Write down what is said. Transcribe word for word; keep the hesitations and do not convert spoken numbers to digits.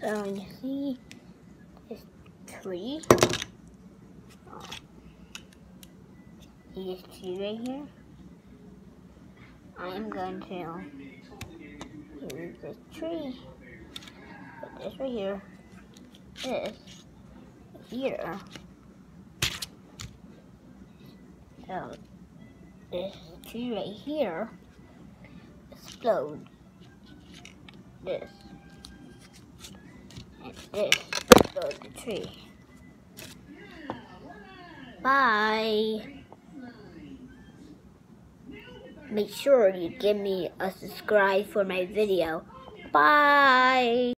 So you see this tree? Oh. See this tree right here? I am going to use this tree. Put this right here. This here. So this tree right here explode. This and this explode the tree. Bye. Make sure you give me a subscribe for my video. Bye.